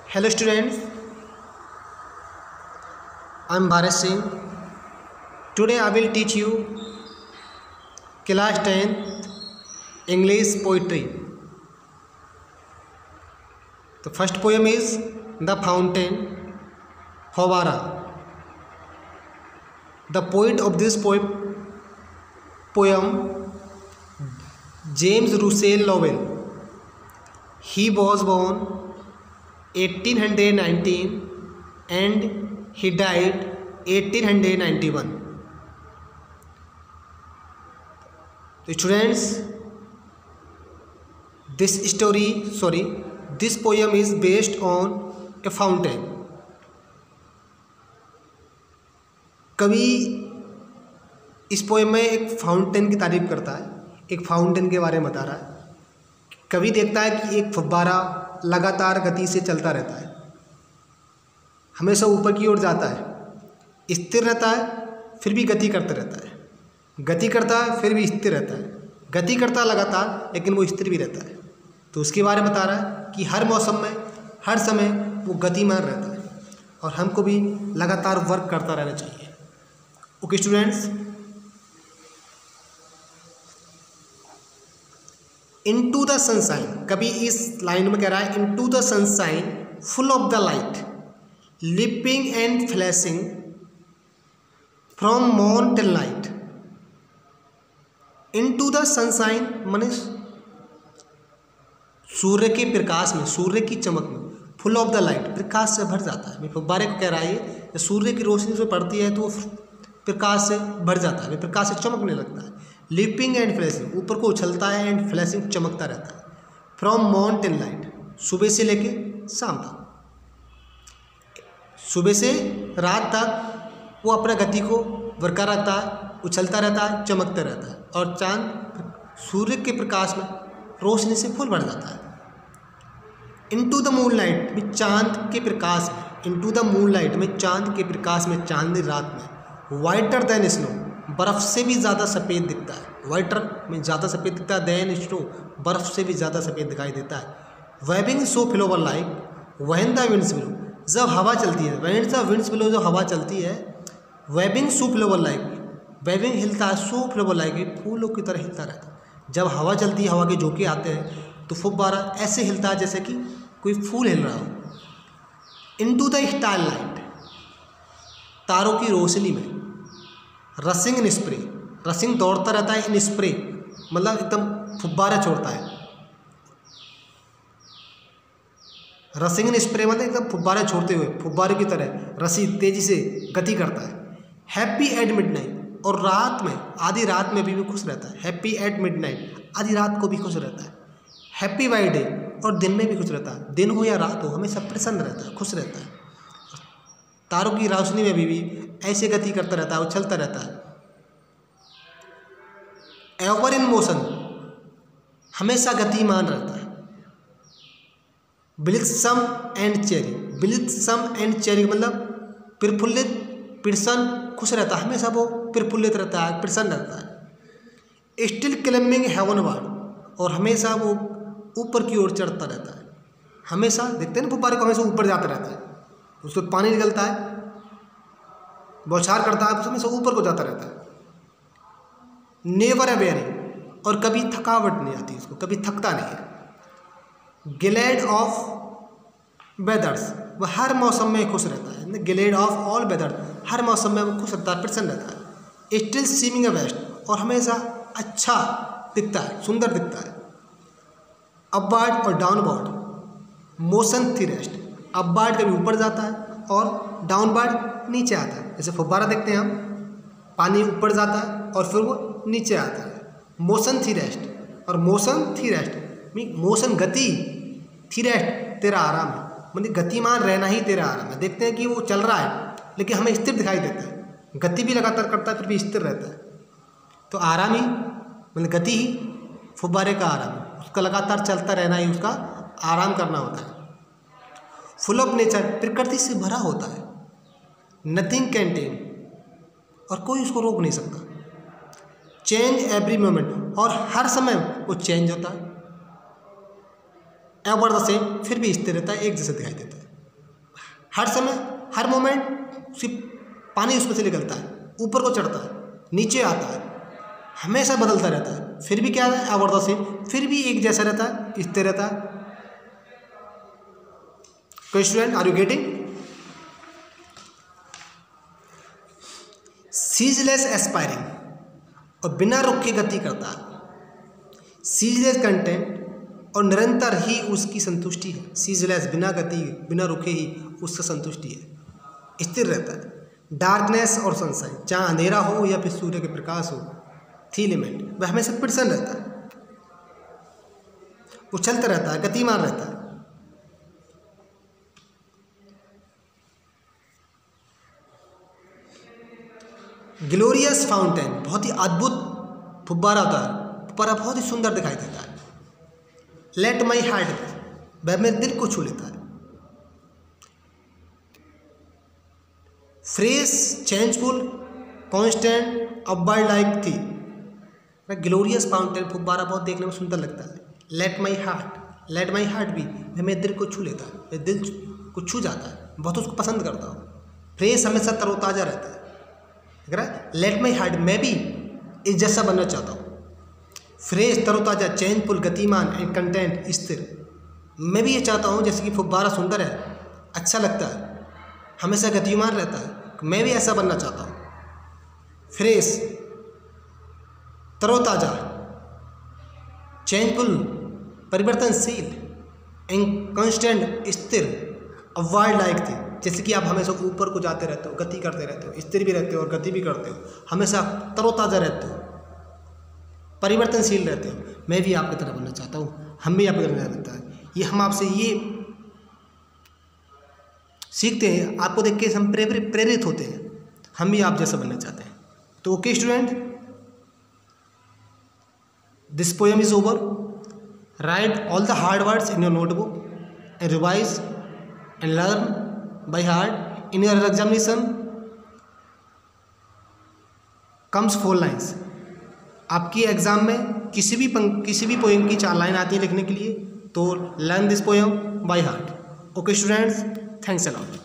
Hello students, I am Bharat Singh. Today I will teach you class 10th English poetry. The first poem is The Fountain, Fawara. The poet of this poem James Russell Lowell. He was born 1819 and he died 1891. So students, this poem is based on a fountain. कवि इस poem में एक fountain की तारीफ करता है, एक fountain के बारे में बता रहा है। कवि देखता है कि एक फव्वारा लगातार गति से चलता रहता है, हमेशा ऊपर की ओर जाता है, स्थिर रहता है फिर भी गति करता रहता है, गति करता है फिर भी स्थिर रहता है, गति करता है लगातार लेकिन वो स्थिर भी रहता है। तो उसके बारे में बता रहा है कि हर मौसम में हर समय वो गतिमान रहता है और हमको भी लगातार वर्क करता रहना चाहिए। Okay students, into the sunshine, कभी इस लाइन में कह रहा है into the sunshine full of the light leaping and flashing from morn till night. Into the sunshine माने सूर्य के प्रकाश में, सूर्य की चमक में, फुल ऑफ द लाइट प्रकाश से भर जाता है। फव्वारे को कह रहा है ये सूर्य की रोशनी जो पड़ती है तो प्रकाश से भर जाता है, प्रकाश से चमकने लगता है। लिपिंग एंड फ्लैशिंग, ऊपर को उछलता है, एंड फ्लैशिंग चमकता रहता है। फ्रॉम मॉर्न टिल नाइट, सुबह से लेके शाम तक, सुबह से रात तक वो अपना गति को बरकरार रखता है, उछलता रहता है, चमकता रहता है और चांद सूर्य के प्रकाश में रोशनी से फुल भर जाता है। इनटू द मून लाइट में चांद के प्रकाश में, इनटू द मून लाइट में चांद के प्रकाश में, चांदनी रात में, वाइटर देन स्नो, बर्फ़ से भी ज़्यादा सफ़ेद दिखता है। वाइटर में ज़्यादा सफ़ेद दिखता है, देन स्नो बर्फ़ से भी ज़्यादा सफ़ेद दिखाई देता है। Waving so flowerlike when the winds blow, जब हवा चलती है, व्हेन द विंड्स ब्लो, जो हवा चलती है, waving so flowerlike, waving हिलता है, सो फ्लोवर लाइक फूलों की तरह हिलता रहता है। जब हवा चलती है, हवा के झोंके आते हैं तो फुब्बारा ऐसे हिलता है जैसे कि कोई फूल हिल रहा हो। इनटू द स्टार लाइट, तारों की रोशनी में, रसिंग इन स्प्रे, रसिंग दौड़ता रहता है, इन स्प्रे मतलब एकदम फुब्बारा छोड़ता है। रसिंग इन स्प्रे मतलब एकदम फुब्बारा छोड़ते हुए, फुब्बारे की तरह रसी तेजी से गति करता है। हैप्पी एट मिडनाइट, और रात में, आधी रात में भी खुश रहता है। हैप्पी एट मिडनाइट, आधी रात को भी खुश रहता है। हैप्पी बाई डे, और दिन में भी खुश रहता है, दिन हो या रात हो हमेशा प्रसन्न रहता है, खुश रहता है। तारों की रोशनी में भी ऐसे गति करता रहता है, उछलता रहता है। एवर इन मोशन, हमेशा गतिमान रहता है। Blithesome and cheery, blithesome and cheery मतलब प्रफुल्लित, प्रसन्न, खुश रहता है, हमेशा वो प्रफुल्लित रहता है, प्रसन्न रहता है। स्टिल क्लाइंबिंग हेवनवर्ड, और हमेशा वो ऊपर की ओर चढ़ता रहता है। हमेशा देखते हैं ना फुब्बारे को, हमेशा ऊपर जाता रहता है, उसको पानी निकलता है, बौछार करता है, हमेशा ऊपर को जाता रहता है। नेवर अवेयरिंग, और कभी थकावट नहीं आती उसको, कभी थकता नहीं है। ग्लैड ऑफ वेदर्स, वह हर मौसम में खुश रहता है। ग्लैड ऑफ ऑल वेदर, हर मौसम में वो खुश रहता है, प्रसन्न रहता है। स्टिल सीमिंग अ बेस्ट, और हमेशा अच्छा दिखता है, सुंदर दिखता है। अपवर्ड और डाउनवर्ड मोशन थ्रेस्ट, अपवर्ड कभी ऊपर जाता है और डाउनवर्ड नीचे आता है। जैसे फुब्बारा देखते हैं हम, पानी ऊपर जाता है और फिर वो नीचे आता है। मोशन थ्रेस्ट, और मोशन थ्रेस्ट मीन मोशन गति, थ्रेस्ट तेरा आराम है, मतलब गतिमान रहना ही तेरा आराम है। देखते हैं कि वो चल रहा है लेकिन हमें स्थिर दिखाई देता है, गति भी लगातार करता है फिर भी स्थिर रहता है। तो आराम ही मतलब गति ही फुब्बारे का आराम है, उसका लगातार चलता रहना ही उसका आराम करना होता है। फुल ऑफ नेचर, प्रकृति से भरा होता है। नथिंग कैन टेम, और कोई उसको रोक नहीं सकता। चेंज एवरी मोमेंट, और हर समय वो चेंज होता है। एवर द सेम, फिर भी स्थिर रहता है, एक जैसा दिखाई देता है। हर समय हर मोमेंट सिर्फ पानी उसमें से निकलता है, ऊपर को चढ़ता है, नीचे आता है, हमेशा बदलता रहता है, फिर भी क्या है आवर द सेम, फिर भी एक जैसा रहता है, स्थिर रहता है। कोई student are you getting? Ceaseless aspiring और बिना रुक के गति करता है। सीजलेस कंटेंट और निरंतर ही उसकी संतुष्टि है। सीजलेस बिना गति बिना रुके ही उसका संतुष्टि है, स्थिर रहता है। डार्कनेस और सनशाइन, जहाँ अंधेरा हो या फिर सूर्य के प्रकाश हो, थ्री एलिमेंट, वह हमेशा प्रसन्न रहता है, उछलता रहता है, गतिमान रहता है। ग्लोरियस फाउंटेन, बहुत ही अद्भुत फुब्बारा होता है, फुब्बारा बहुत ही सुंदर दिखाई देता है। लेट माई हार्ट, वह मेरे दिल को छू लेता है। Fresh, changeful, constant, upward like thee. Glorious fountain फुब्बारा बहुत देखने में सुंदर लगता है। लेट माई हार्ट भी वह मेरे दिल को छू लेता है, मेरे दिल को छू जाता है, बहुत उसको पसंद करता हूँ। फ्रेश हमेशा तरोताज़ा रहता है। लेट माई हार्ट, मैं भी इस जैसा बनना चाहता हूँ। फ्रेश, तरोताज़ा, चेंजफुल, गतिमान एंड कंटेंट, स्थिर। मैं भी ये चाहता हूँ जैसे कि फुब्बारा सुंदर है, अच्छा लगता है, हमेशा गतिमान रहता है, मैं भी ऐसा बनना चाहता हूँ। फ्रेश, तरोताज़ा, चेंजफुल, परिवर्तनशील एंड कांस्टेंट, स्थिर, अपवर्ड लाइक थी। जैसे कि आप हमेशा ऊपर को जाते रहते हो, गति करते रहते हो, स्थिर भी रहते हो और गति भी करते हो, हमेशा तरोताज़ा रहते हो, परिवर्तनशील रहते हो। मैं भी आपकी तरह बनना चाहता हूँ, हम भी आपकी तरह बनता है। ये हम आपसे ये सीखते हैं, आपको देख के हम प्रेरित होते हैं, हम भी आप जैसा बनना चाहते हैं। तो okay student, this poem is over. Write all the hard words in your notebook and revise and learn by heart in your examination comes 4 lines। आपकी एग्जाम में किसी भी पोएम की 4 लाइन आती है लिखने के लिए, तो learn this poem by heart. Okay students, thanks a lot.